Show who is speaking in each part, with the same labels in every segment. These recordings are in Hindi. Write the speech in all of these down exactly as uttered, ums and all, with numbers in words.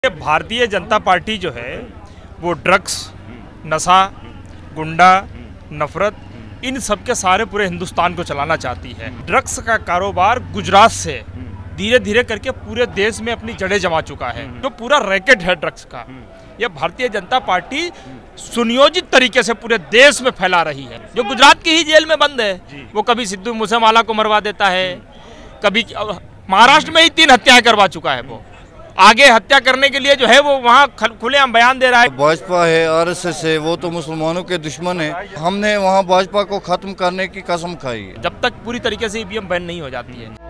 Speaker 1: भारतीय जनता पार्टी जो है वो ड्रग्स, नशा, गुंडा, नफरत, इन सब के सारे पूरे हिंदुस्तान को चलाना चाहती है। ड्रग्स का कारोबार गुजरात से धीरे धीरे करके पूरे देश में अपनी जड़ें जमा चुका है। जो पूरा रैकेट है ड्रग्स का, यह भारतीय जनता पार्टी सुनियोजित तरीके से पूरे देश में फैला रही है। जो गुजरात की ही जेल में बंद है, वो कभी सिद्धू मूसेवाला को मरवा देता है, कभी महाराष्ट्र में ही तीन हत्याएं करवा चुका है। वो आगे हत्या करने के लिए जो है वो वहाँ खुलेआम बयान दे रहा है।
Speaker 2: भाजपा है, आरएसएस है, वो तो मुसलमानों के दुश्मन है। हमने वहाँ भाजपा को खत्म करने की कसम खाई है
Speaker 1: जब तक पूरी तरीके से ईवीएम बैन नहीं हो जाती है।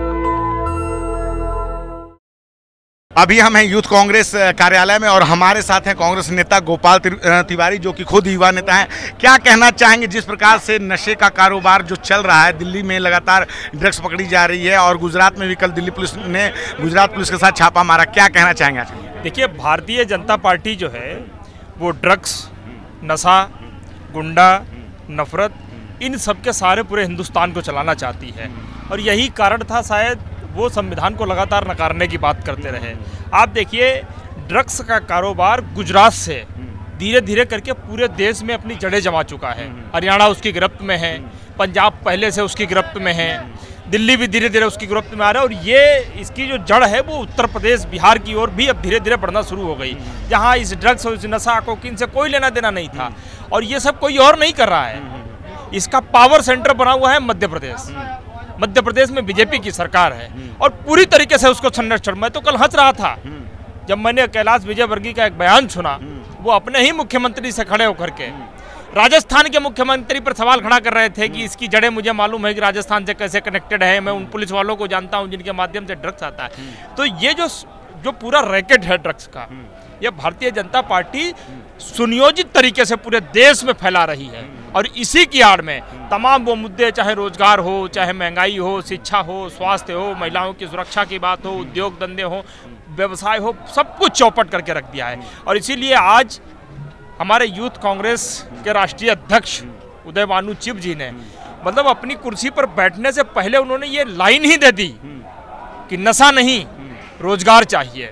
Speaker 3: अभी हम हैं यूथ कांग्रेस कार्यालय में और हमारे साथ हैं कांग्रेस नेता गोपाल तिवारी, जो कि खुद युवा नेता हैं। क्या कहना चाहेंगे जिस प्रकार से नशे का कारोबार जो चल रहा है, दिल्ली में लगातार ड्रग्स पकड़ी जा रही है और गुजरात में भी कल दिल्ली पुलिस ने गुजरात पुलिस के साथ छापा मारा, क्या कहना चाहेंगे आज?
Speaker 1: देखिए, भारतीय जनता पार्टी जो है वो ड्रग्स, नशा, गुंडा, नफरत, इन सब के सारे पूरे हिंदुस्तान को चलाना चाहती है। और यही कारण था शायद वो संविधान को लगातार नकारने की बात करते रहे। आप देखिए, ड्रग्स का कारोबार गुजरात से धीरे धीरे करके पूरे देश में अपनी जड़ें जमा चुका है। हरियाणा उसकी गिरफ्त में है, पंजाब पहले से उसकी गिरफ्त में है, दिल्ली भी धीरे धीरे उसकी गिरफ्त में आ रहा है। और ये इसकी जो जड़ है वो उत्तर प्रदेश, बिहार की ओर भी अब धीरे धीरे बढ़ना शुरू हो गई, जहाँ इस ड्रग्स और इस नशा कोकीन से कोई लेना देना नहीं था। और ये सब कोई और नहीं कर रहा है, इसका पावर सेंटर बना हुआ है मध्य प्रदेश। मध्य प्रदेश में बीजेपी की सरकार है और पूरी तरीके से उसको संरक्षण। मैं तो कल हंस रहा था जब मैंने कैलाश विजयवर्गीय का एक बयान सुना। वो अपने ही मुख्यमंत्री से खड़े होकर के राजस्थान के मुख्यमंत्री पर सवाल खड़ा कर रहे थे कि इसकी जड़ें मुझे मालूम है कि राजस्थान से कैसे कनेक्टेड है, मैं उन पुलिस वालों को जानता हूं जिनके माध्यम से ड्रग्स आता है। तो ये जो जो पूरा रैकेट है ड्रग्स का, ये भारतीय जनता पार्टी सुनियोजित तरीके से पूरे देश में फैला रही है। और इसी की आड़ में तमाम वो मुद्दे, चाहे रोजगार हो, चाहे महंगाई हो, शिक्षा हो, स्वास्थ्य हो, महिलाओं की सुरक्षा की बात हो, उद्योग धंधे हो, व्यवसाय हो, सब कुछ चौपट करके रख दिया है। और इसीलिए आज हमारे यूथ कांग्रेस के राष्ट्रीय अध्यक्ष उदय भानु चिब जी ने मतलब अपनी कुर्सी पर बैठने से पहले उन्होंने ये लाइन ही दे दी कि नशा नहीं, रोजगार चाहिए।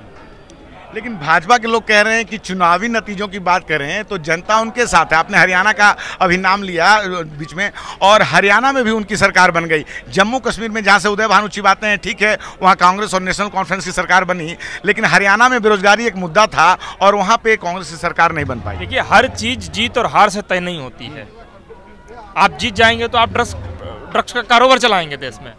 Speaker 3: लेकिन भाजपा के लोग कह रहे हैं कि चुनावी नतीजों की बात कर रहे हैं तो जनता उनके साथ है। आपने हरियाणा का अभी नाम लिया बीच में, और हरियाणा में भी उनकी सरकार बन गई। जम्मू कश्मीर में जहां से उदय भानु चिब आते हैं, ठीक है, वहां कांग्रेस और नेशनल कॉन्फ्रेंस की सरकार बनी, लेकिन हरियाणा में बेरोजगारी एक मुद्दा था और वहां पे कांग्रेस की सरकार नहीं बन पाई।
Speaker 1: देखिए, हर चीज जीत और हार से तय नहीं होती है। आप जीत जाएंगे तो आप ड्रग्स ड्रग्स का कारोबार चलाएंगे देश में,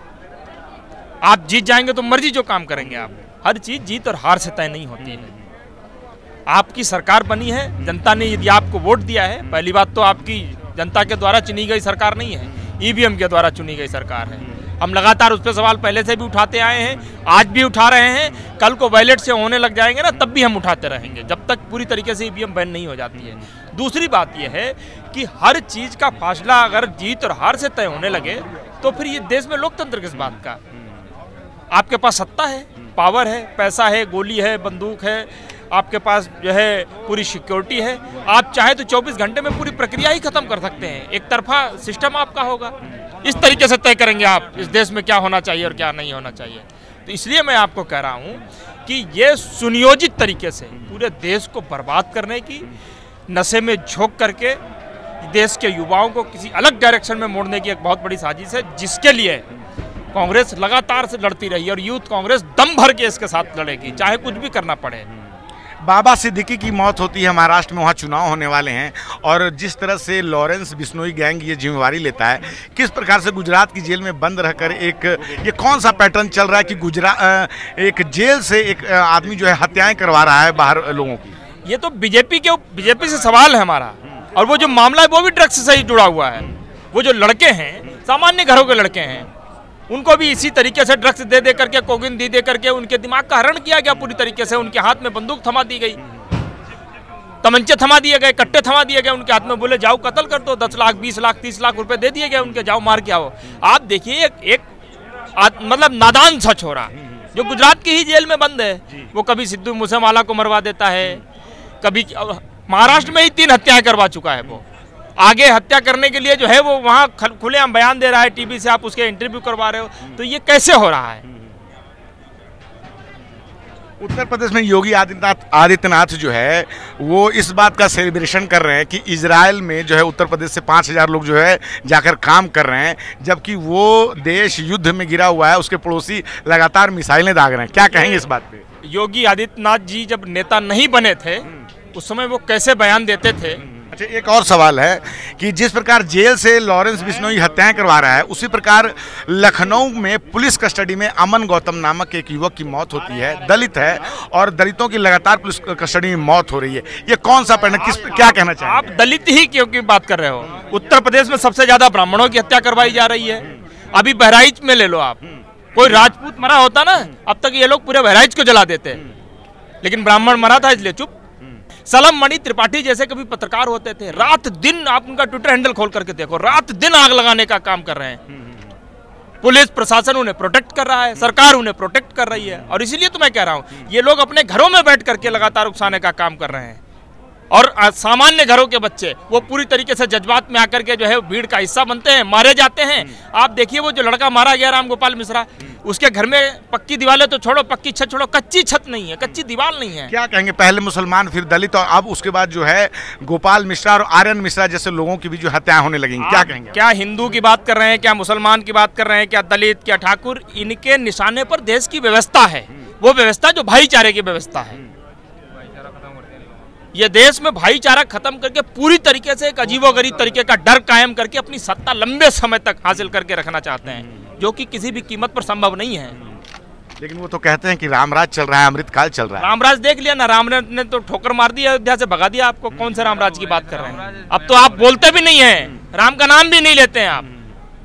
Speaker 1: आप जीत जाएंगे तो मर्जी जो काम करेंगे आप। हर चीज जीत और हार से तय नहीं होती है। आपकी सरकार बनी है, जनता ने यदि आपको वोट दिया है, पहली बात तो आपकी जनता के द्वारा चुनी गई सरकार नहीं है, ईवीएम के द्वारा चुनी गई सरकार है। हम लगातार उस पर सवाल पहले से भी उठाते आए हैं, आज भी उठा रहे हैं, कल को बैलेट से होने लग जाएंगे ना, तब भी हम उठाते रहेंगे जब तक पूरी तरीके से ईवीएम बैन नहीं हो जाती है। दूसरी बात यह है कि हर चीज का फासला अगर जीत और हार से तय होने लगे तो फिर ये देश में लोकतंत्र किस बात का? आपके पास सत्ता है, पावर है, पैसा है, गोली है, बंदूक है, आपके पास जो है पूरी सिक्योरिटी है। आप चाहे तो चौबीस घंटे में पूरी प्रक्रिया ही खत्म कर सकते हैं। एक तरफा सिस्टम आपका होगा। इस तरीके से तय करेंगे आप इस देश में क्या होना चाहिए और क्या नहीं होना चाहिए। तो इसलिए मैं आपको कह रहा हूं कि ये सुनियोजित तरीके से पूरे देश को बर्बाद करने की, नशे में झोंक करके देश के युवाओं को किसी अलग डायरेक्शन में मोड़ने की एक बहुत बड़ी साजिश है, जिसके लिए कांग्रेस लगातार से लड़ती रही और यूथ कांग्रेस दम भर के इसके साथ लड़ेगी, चाहे कुछ भी करना पड़े।
Speaker 3: बाबा सिद्दीकी की मौत होती है महाराष्ट्र में, वहाँ चुनाव होने वाले हैं, और जिस तरह से लॉरेंस बिश्नोई गैंग ये जिम्मेवारी लेता है, किस प्रकार से गुजरात की जेल में बंद रहकर एक ये कौन सा पैटर्न चल रहा है कि गुजरात एक जेल से एक आदमी जो है हत्याएं करवा रहा है बाहर लोगों की?
Speaker 1: ये तो बीजेपी के बीजेपी से सवाल है हमारा। और वो जो मामला है वो भी ड्रग्स से ही जुड़ा हुआ है। वो जो लड़के हैं, सामान्य घरों के लड़के हैं, उनको भी इसी तरीके से ड्रग्स दे दे करके, कोकीन दे दे करके उनके दिमाग का हरण किया गया पूरी तरीके से। उनके हाथ में बंदूक थमा दी गई, तमंचे थमा दिए गए, कट्टे थमा दिए गए उनके हाथ में, बोले जाओ कत्ल कर दो, दस लाख बीस लाख तीस लाख रुपए दे दिए गए उनके, जाओ मार के आओ। आप देखिए, एक, एक मतलब नादान सा छोरा जो गुजरात की ही जेल में बंद है, वो कभी सिद्धू मूसेवाला को मरवा देता है, कभी महाराष्ट्र में ही तीन हत्याएं करवा चुका है। वो आगे हत्या करने के लिए जो है वो वहाँ खुलेआम बयान दे रहा है, टीवी से आप उसके इंटरव्यू करवा रहे हो। तो ये कैसे हो रहा है?
Speaker 3: उत्तर प्रदेश में योगी आदित्यनाथ आदित्यनाथ जो है वो इस बात का सेलिब्रेशन कर रहे हैं कि इजराइल में जो है उत्तर प्रदेश से पाँच हज़ार लोग जो है जाकर काम कर रहे हैं, जबकि वो देश युद्ध में गिरा हुआ है, उसके पड़ोसी लगातार मिसाइलें दाग रहे हैं। क्या कहेंगे इस बात पे?
Speaker 1: योगी आदित्यनाथ जी जब नेता नहीं बने थे उस समय वो कैसे बयान देते थे?
Speaker 3: अच्छा, एक और सवाल है कि जिस प्रकार जेल से लॉरेंस बिश्नोई हत्याएं करवा रहा है, उसी प्रकार लखनऊ में पुलिस कस्टडी में अमन गौतम नामक एक युवक की मौत होती है, दलित है, और दलितों की लगातार पुलिस कस्टडी में मौत हो रही है। ये कौन सा परिणाम, किस क्या कहना चाहिए?
Speaker 1: आप दलित ही क्यों की बात कर रहे हो? उत्तर प्रदेश में सबसे ज्यादा ब्राह्मणों की हत्या करवाई जा रही है। अभी बहराइच में ले लो आप, कोई राजपूत मरा होता ना, अब तक ये लोग पूरे बहराइच को जला देते, लेकिन ब्राह्मण मरा था इसलिए चुप। सलम मणि त्रिपाठी जैसे कभी पत्रकार होते थे, रात दिन आप उनका ट्विटर हैंडल खोल करके देखो, रात दिन आग लगाने का काम कर रहे हैं। पुलिस प्रशासन उन्हें प्रोटेक्ट कर रहा है, सरकार उन्हें प्रोटेक्ट कर रही है, और इसीलिए तो मैं कह रहा हूं ये लोग अपने घरों में बैठ करके लगातार उकसाने का काम कर रहे हैं। और सामान्य घरों के बच्चे वो पूरी तरीके से जज्बात में आकर के जो है भीड़ का हिस्सा बनते हैं, मारे जाते हैं। आप देखिए वो जो लड़का मारा गया राम गोपाल मिश्रा, उसके घर में पक्की दीवारें तो छोड़ो, पक्की छत छोड़ो, कच्ची छत नहीं है, कच्ची दीवार नहीं है।
Speaker 3: क्या कहेंगे, पहले मुसलमान फिर दलित और अब उसके बाद जो है गोपाल मिश्रा और आर्यन मिश्रा जैसे लोगों की भी जो हत्याएं होने लगेंगी, क्या कहेंगे?
Speaker 1: क्या हिंदू की बात कर रहे हैं, क्या मुसलमान की बात कर रहे हैं, क्या दलित, क्या ठाकुर, इनके निशाने पर देश की व्यवस्था है, वो व्यवस्था जो भाईचारे की व्यवस्था है। ये देश में भाईचारा खत्म करके पूरी तरीके से एक अजीबोगरीब तरीके का डर कायम करके अपनी सत्ता लंबे समय तक हासिल करके रखना चाहते हैं, जो कि किसी भी कीमत पर संभव नहीं है।
Speaker 3: लेकिन वो तो कहते हैं कि रामराज चल रहा है, अमृतकाल चल रहा है।
Speaker 1: रामराज देख लिया ना, राम ने तो ठोकर मार दी, अयोध्या से भगा दिया आपको। कौन से रामराज की बात कर रहे हैं? अब तो आप बोलते भी नहीं है, राम का नाम भी नहीं लेते हैं आप।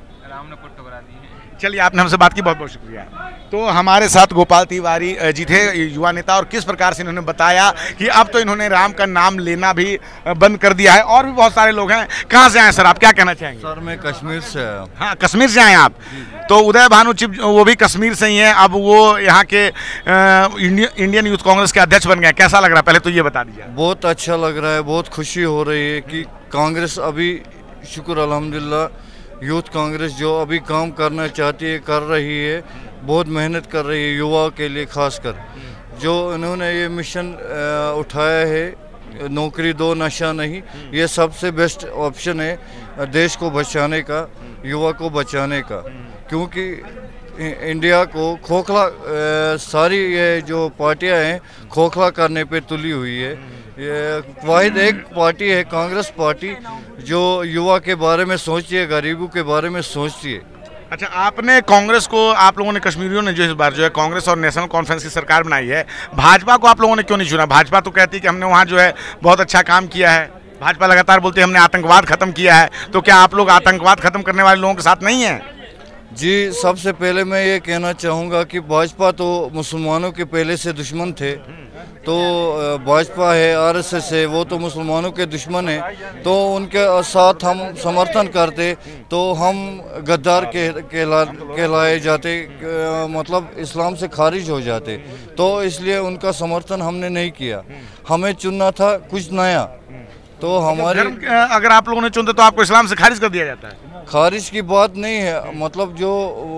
Speaker 3: चलिए, आपने हमसे बात की, बहुत बहुत शुक्रिया। तो हमारे साथ गोपाल तिवारी जी थे, युवा नेता, और किस प्रकार से इन्होंने बताया कि अब तो इन्होंने राम का नाम लेना भी बंद कर दिया है। और भी बहुत सारे लोग हैं। कहाँ से आए सर, आप क्या कहना चाहेंगे?
Speaker 2: सर मैं कश्मीर से आया।
Speaker 3: हाँ, कश्मीर से आए आप। तो उदय भानु चिप वो भी कश्मीर से ही हैं, अब वो यहाँ के इंडियन यूथ कांग्रेस के अध्यक्ष बन गए। कैसा लग रहा है, पहले तो ये बता दीजिए।
Speaker 2: बहुत अच्छा लग रहा है, बहुत खुशी हो रही है कि कांग्रेस अभी, शुक्र अल्हम्दुलिल्लाह, यूथ कांग्रेस जो अभी काम करना चाहती है कर रही है, बहुत मेहनत कर रही है युवा के लिए। खासकर जो इन्होंने ये मिशन उठाया है, नौकरी दो नशा नहीं, ये सबसे बेस्ट ऑप्शन है देश को बचाने का, युवा को बचाने का। क्योंकि इंडिया को खोखला, सारी ये जो पार्टियां हैं खोखला करने पे तुली हुई है। ये वाहिद एक पार्टी है कांग्रेस पार्टी जो युवा के बारे में सोचती है, गरीबों के बारे में सोचती है।
Speaker 3: अच्छा, आपने कांग्रेस को, आप लोगों ने कश्मीरियों ने जो इस बार जो है कांग्रेस और नेशनल कॉन्फ्रेंस की सरकार बनाई है, भाजपा को आप लोगों ने क्यों नहीं चुना? भाजपा तो कहती है कि हमने वहाँ जो है बहुत अच्छा काम किया है। भाजपा लगातार बोलती है हमने आतंकवाद खत्म किया है। तो क्या आप लोग आतंकवाद खत्म करने वाले लोगों के साथ नहीं हैं?
Speaker 2: जी, सबसे पहले मैं ये कहना चाहूँगा कि भाजपा तो मुसलमानों के पहले से दुश्मन थे। तो भाजपा है, आरएसएस है, वो तो मुसलमानों के दुश्मन है। तो उनके साथ हम समर्थन करते तो हम गद्दार के कहला कहलाए जाते, मतलब इस्लाम से खारिज हो जाते। तो इसलिए उनका समर्थन हमने नहीं किया, हमें चुनना था कुछ नया। तो हमारे,
Speaker 3: अगर आप लोगों ने चुनते तो आपको इस्लाम से खारिज कर दिया जाता है?
Speaker 2: खारिज की बात नहीं है, मतलब जो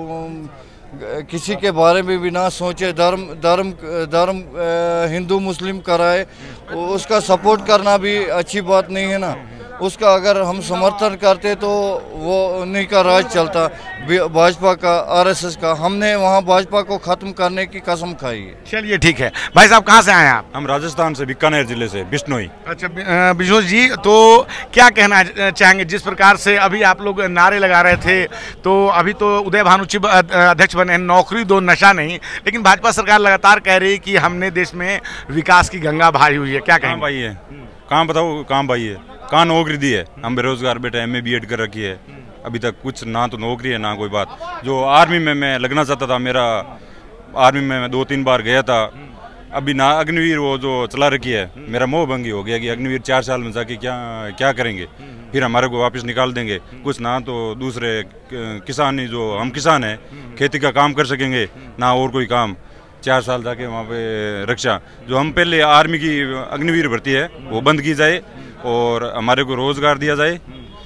Speaker 2: किसी के बारे में भी ना सोचे, धर्म धर्म धर्म हिंदू मुस्लिम कराए, उसका सपोर्ट करना भी अच्छी बात नहीं है ना। उसका अगर हम समर्थन करते तो वो उन्हीं का राज चलता, भाजपा का, आरएसएस का। हमने वहाँ भाजपा को खत्म करने की कसम खाई है।
Speaker 3: चलिए ठीक है। भाई साहब, कहाँ से आए आप?
Speaker 4: हम राजस्थान से, बीकानेर जिले से, बिश्नोई।
Speaker 3: अच्छा बिश्नोई जी, तो क्या कहना चाहेंगे, जिस प्रकार से अभी आप लोग नारे लगा रहे थे, तो अभी तो उदय भानु चिब अध्यक्ष बने, नौकरी दो नशा नहीं, लेकिन भाजपा सरकार लगातार कह रही है कि हमने देश में विकास की गंगा बहाई हुई है। क्या कहेंगे?
Speaker 4: भाई है, कहाँ बताओ, कहाँ भाई है, कहाँ नौकरी दी है? हम बेरोजगार बेटे, एम ए बी एड कर रखी है, अभी तक कुछ ना तो नौकरी है ना कोई बात। जो आर्मी में मैं लगना चाहता था, मेरा आर्मी में मैं दो तीन बार गया था, अभी ना अग्निवीर वो जो चला रखी है, मेरा मोह भंगी हो गया कि अग्निवीर चार साल में जाके क्या क्या करेंगे, फिर हमारे को वापस निकाल देंगे। कुछ ना तो दूसरे किसान ही, जो हम किसान हैं, खेती का काम कर सकेंगे, ना और कोई काम। चार साल जाके वहाँ पे रक्षा, जो हम पहले आर्मी की अग्निवीर भर्ती है वो बंद की जाए और हमारे को रोजगार दिया जाए।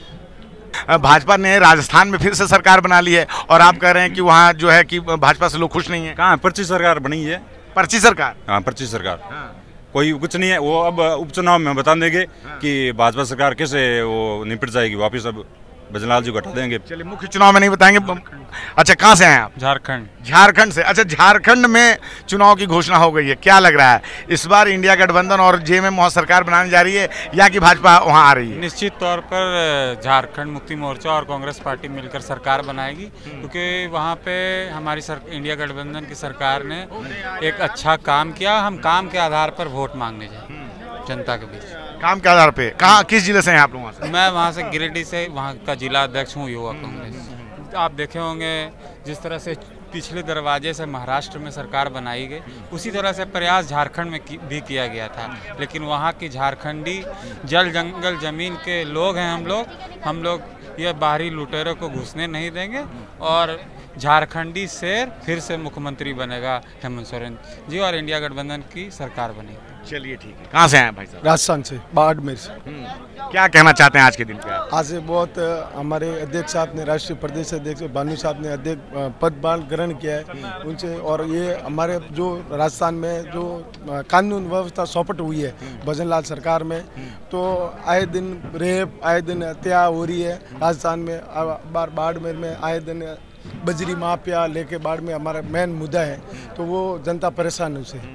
Speaker 3: भाजपा ने राजस्थान में फिर से सरकार बना ली है और आप कह रहे हैं कि वहाँ जो है कि भाजपा से लोग खुश नहीं है।
Speaker 4: कहाँ पर्ची सरकार बनी है?
Speaker 3: पर्ची सरकार।
Speaker 4: हाँ, पर्ची सरकार। हाँ। कोई कुछ नहीं है, वो अब उपचुनाव में बता देंगे। हाँ। कि भाजपा सरकार कैसे वो निपट जाएगी, वापिस अब भजनलाल जी को हटा देंगे।
Speaker 3: चलिए, मुख्य चुनाव में नहीं बताएंगे। अच्छा, कहाँ से हैं आप?
Speaker 5: झारखंड।
Speaker 3: झारखंड से। अच्छा, झारखंड में चुनाव की घोषणा हो गई है, क्या लग रहा है इस बार इंडिया गठबंधन और जेएमएम वहाँ सरकार बनाने जा रही है या कि भाजपा वहाँ आ रही है?
Speaker 5: निश्चित तौर पर झारखंड मुक्ति मोर्चा और कांग्रेस पार्टी मिलकर सरकार बनाएगी, क्योंकि वहाँ पे हमारी सर, इंडिया गठबंधन की सरकार ने एक अच्छा काम किया। हम काम के आधार पर वोट मांगने जाए जनता के बीच।
Speaker 3: काम के आधार पे? कहाँ, किस जिले से हैं आप लोग? वहाँ से?
Speaker 5: मैं वहाँ से गिरिडीह से, वहाँ का जिला अध्यक्ष हूँ युवा कांग्रेस। आप देखे होंगे जिस तरह से पिछले दरवाजे से महाराष्ट्र में सरकार बनाई गई, उसी तरह से प्रयास झारखंड में की, भी किया गया था। लेकिन वहाँ की झारखंडी जल जंगल जमीन के लोग हैं हम लोग हम लोग ये बाहरी लुटेरों को घुसने नहीं देंगे और झारखंडी शेर फिर से मुख्यमंत्री बनेगा हेमंत सोरेन जी और इंडिया गठबंधन की सरकार बनेगी।
Speaker 3: चलिए, ठीक है। कहाँ से हैं भाई साहब?
Speaker 6: राजस्थान से, बाड़मेर से।
Speaker 3: क्या कहना चाहते हैं आज के दिन पे?
Speaker 6: आज से बहुत हमारे अध्यक्ष साहब ने, राष्ट्रीय प्रदेश अध्यक्ष भानु साहब ने अध्यक्ष पदभार ग्रहण किया है उनसे, और ये हमारे जो राजस्थान में जो कानून व्यवस्था सौंपट हुई है भजनलाल सरकार में, तो आए दिन रेप, आए दिन हत्या हो रही है राजस्थान में। बार बाड़मेर में आए दिन बजरी माफिया लेके बाढ़ में हमारा मेन मुद्दा है, तो वो जनता परेशान है उससे।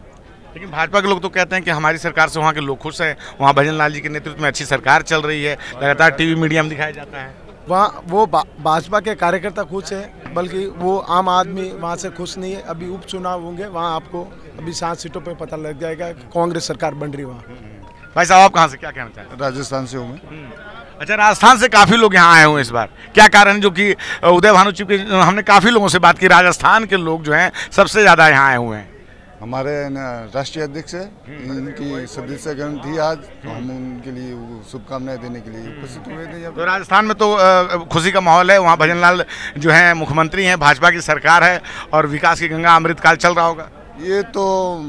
Speaker 3: लेकिन भाजपा के लोग तो कहते हैं कि हमारी सरकार से वहाँ के लोग खुश हैं, वहाँ भजनलाल जी के नेतृत्व में अच्छी सरकार चल रही है, लगातार टीवी मीडिया में दिखाया जाता है।
Speaker 6: वहाँ वो भाजपा के कार्यकर्ता खुश है, बल्कि वो आम आदमी वहाँ से खुश नहीं है। अभी उपचुनाव होंगे, वहाँ आपको अभी सात सीटों पे पता लग जाएगा कि कांग्रेस सरकार बन रही है वहाँ।
Speaker 3: भाई साहब, आप कहाँ से, क्या कहना चाहते हैं?
Speaker 2: राजस्थान से हूँ मैं।
Speaker 3: अच्छा, राजस्थान से काफ़ी लोग यहाँ आए हुए इस बार, क्या कारण है? जो कि उदय भानु चूंकि हमने काफ़ी लोगों से बात की, राजस्थान के लोग जो हैं सबसे ज़्यादा यहाँ आए हुए हैं।
Speaker 2: हमारे राष्ट्रीय अध्यक्ष है, इनकी सदस्यगण थी आज, तो हम उनके लिए शुभकामनाएं देने के लिए उपस्थित हुए थे।
Speaker 3: तो राजस्थान में तो खुशी का माहौल है, वहाँ भजनलाल जो हैं मुख्यमंत्री हैं, भाजपा की सरकार है और विकास की गंगा अमृतकाल चल रहा होगा।
Speaker 2: ये तो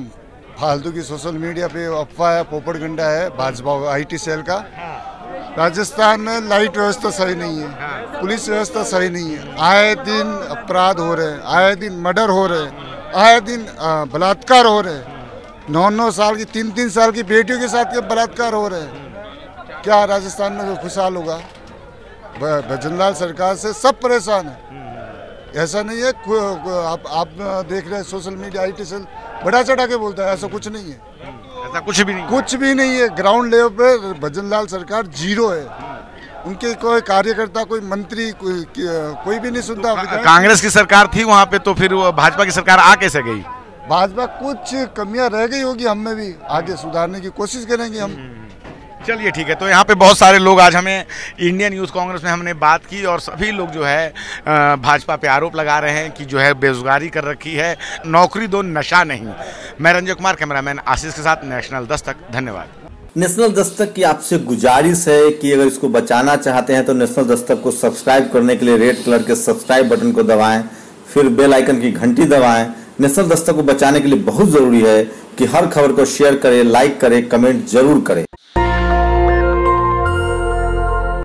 Speaker 2: फालतू की सोशल मीडिया पे अफवाह है, पोपट गंडा है भाजपा आईटी सेल का। राजस्थान में लाइट व्यवस्था सही नहीं है, पुलिस व्यवस्था सही नहीं है, आए दिन अपराध हो रहे हैं, आए दिन मर्डर हो रहे हैं, आए दिन बलात्कार हो रहे हैं, नौ नौ साल की, तीन तीन साल की बेटियों के साथ के बलात्कार हो रहे हैं। क्या राजस्थान में खुशहाल होगा? भजनलाल सरकार से सब परेशान है। ऐसा नहीं है, आप आप देख रहे हैं सोशल मीडिया आईटी सेल बड़ा चढ़ा के बोलता है, ऐसा कुछ नहीं है।
Speaker 3: ऐसा कुछ भी नहीं,
Speaker 2: कुछ भी नहीं है। ग्राउंड लेवल पे भजनलाल सरकार जीरो है, उनके कोई कार्यकर्ता, कोई मंत्री, कोई कोई भी नहीं सुनता।
Speaker 3: कांग्रेस की सरकार थी वहाँ पे, तो फिर भाजपा की सरकार आ कैसे गई?
Speaker 2: भाजपा कुछ कमियां रह गई होगी, हम में भी आगे सुधारने की कोशिश करेंगे हम।
Speaker 3: चलिए, ठीक है। तो यहाँ पे बहुत सारे लोग, आज हमें इंडियन यूथ कांग्रेस में हमने बात की और सभी लोग जो है भाजपा पे आरोप लगा रहे हैं कि जो है बेरोजगारी कर रखी है, नौकरी दो नशा नहीं। मैं रंजय कुमार, कैमरामैन आशीष के साथ, नेशनल दस्तक। धन्यवाद।
Speaker 7: नेशनल दस्तक की आपसे गुजारिश है कि अगर इसको बचाना चाहते हैं तो नेशनल दस्तक को सब्सक्राइब करने के लिए रेड कलर के सब्सक्राइब बटन को दबाएं, फिर बेल आइकन की घंटी दबाएं। नेशनल दस्तक को बचाने के लिए बहुत जरूरी है कि हर खबर को शेयर करें, लाइक करें, कमेंट जरूर करें।